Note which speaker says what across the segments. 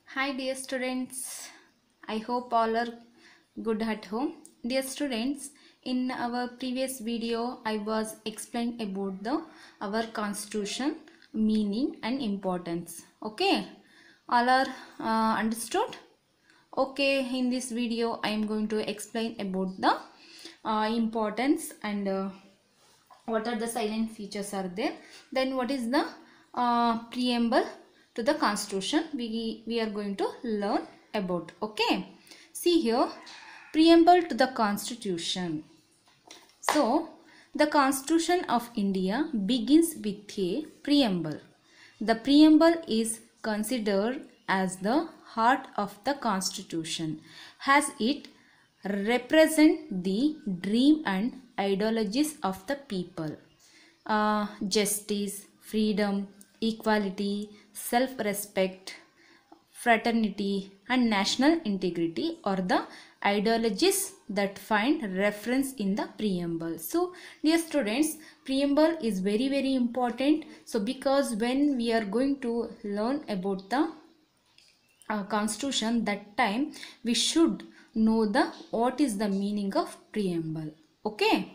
Speaker 1: Hi dear students, I hope all are good at home. Dear students, in our previous video I was explaining about our constitution meaning and importance. Okay, all are understood? Okay, in this video I am going to explain about the importance and what are the silent features are there, then what is the preamble to the constitution we are going to learn about. Okay, see here, preamble to the constitution. So the Constitution of India begins with a preamble. The preamble is considered as the heart of the constitution, as it represent the dream and ideologies of the people. Justice, freedom, equality, self-respect, fraternity and national integrity are the ideologies that find reference in the preamble. So dear students, preamble is very important. So because when we are going to learn about the constitution, that time we should know the what is the meaning of preamble. Okay,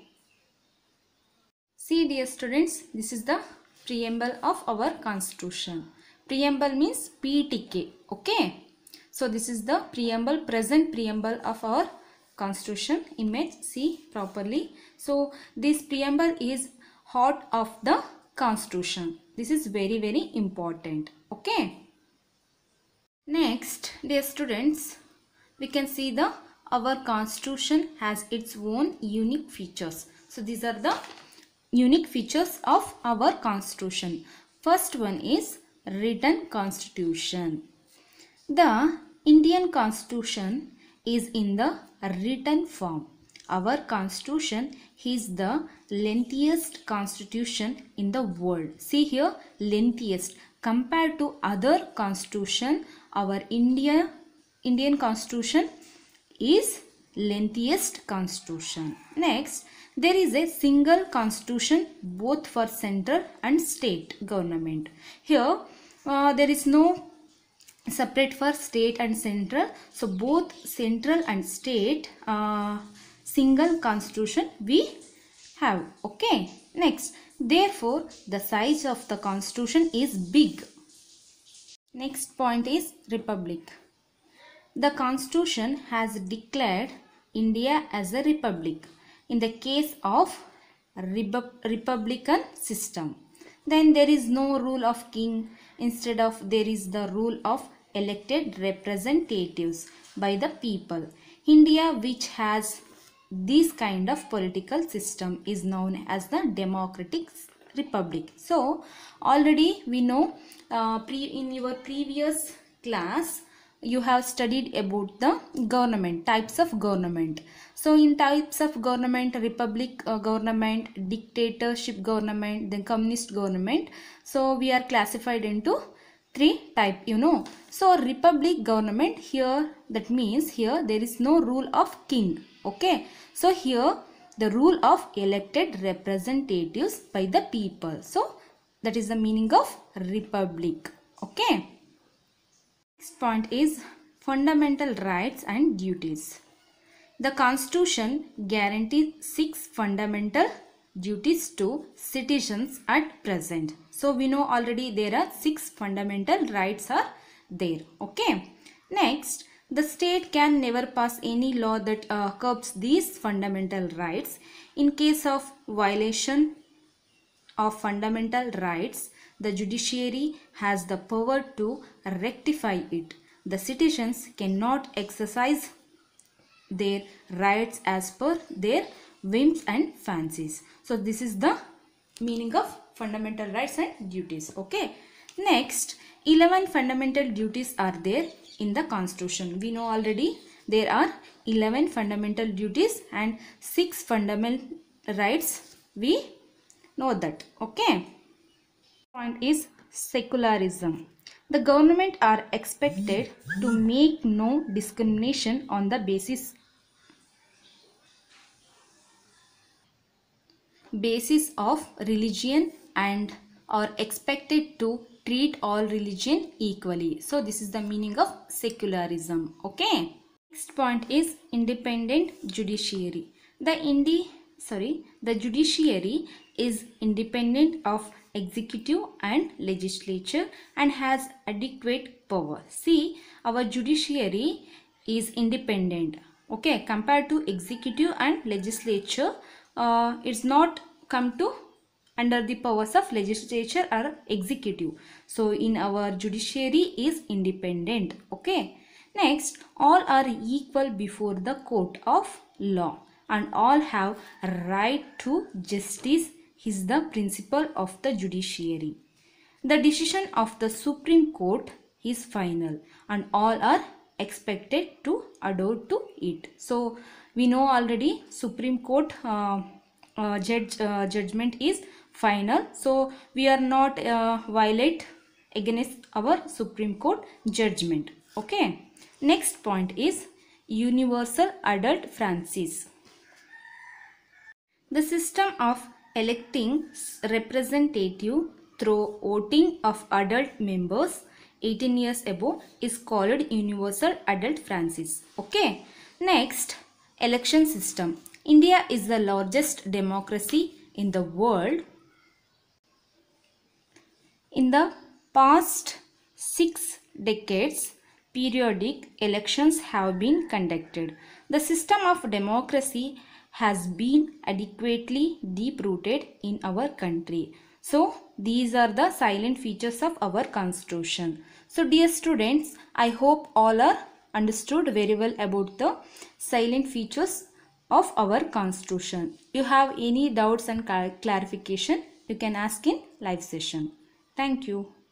Speaker 1: see dear students, this is the preamble of our constitution. Preamble means PTK. Okay, so this is the preamble, present preamble of our constitution. Image, see properly. So this preamble is heart of the constitution. This is very important. Okay, next dear students, we can see the our constitution has its own unique features. So these are the unique features of our constitution. First one is written constitution. The Indian constitution is in the written form. Our constitution is the lengthiest constitution in the world. See here, lengthiest. Compared to other constitution, our Indian constitution is lengthiest constitution. Next, there is a single constitution both for central and state government. Here there is no separate for state and central. So both central and state single constitution we have. Okay, next, therefore the size of the constitution is big. Next point is republic. The constitution has declared India as a republic in the case of republican system. Then there is no rule of king. Instead of, there is the rule of elected representatives by the people. India, which has this kind of political system, is known as the democratic republic. So already we know in your previous class you have studied about the government, types of government. So in types of government, republic government, dictatorship government, then communist government. So we are classified into three type, you know. So republic government, here that means here there is no rule of king. Okay, so here the rule of elected representatives by the people. So that is the meaning of republic. Okay, next point is fundamental rights and duties. The constitution guarantees 6 fundamental duties to citizens at present. So we know already there are 6 fundamental rights are there. Okay, next, the state can never pass any law that curbs these fundamental rights. In case of violation of fundamental rights, the judiciary has the power to rectify it. The citizens cannot exercise their rights as per their whims and fancies. So this is the meaning of fundamental rights and duties. Okay, next, 11 fundamental duties are there in the constitution. We know already there are 11 fundamental duties and 6 fundamental rights. We know that. Okay, point is secularism. The government are expected to make no discrimination on the basis of religion and are expected to treat all religion equally. So this is the meaning of secularism. Okay. Next point is independent judiciary. The judiciary is independent of executive and legislature and has adequate power. See, our judiciary is independent. Okay, compared to executive and legislature, it's not come to under the powers of legislature or executive. So in our judiciary is independent. Okay. Next, all are equal before the court of law and all have right to justice is the principle of the judiciary. The decision of the Supreme Court is final and all are expected to adhere to it. So we know already Supreme Court judgment is final. So we are not violate against our Supreme Court judgment. Okay. Next point is universal adult franchise. The system of electing representative through voting of adult members 18 years above is called universal adult franchise. Okay. Next, election system. India is the largest democracy in the world. In the past 6 decades, periodic elections have been conducted. The system of democracy has been adequately deep-rooted in our country. So, these are the silent features of our constitution. So, dear students, I hope all are understood very well about the silent features of our constitution. If you have any doubts and clarification, you can ask in live session. Thank you.